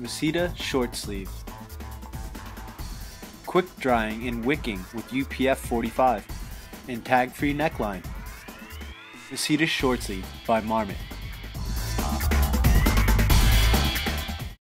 Mesita short sleeve. Quick drying and wicking with UPF 45 and tag-free neckline. Mesita short sleeve by Marmot.